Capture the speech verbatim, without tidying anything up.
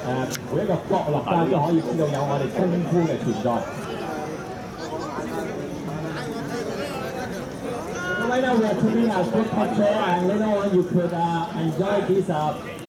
每一個角落咧都可以知道有我哋功夫嘅存在。So right now we are taking a good picture, and later on you could uh, enjoy this uh,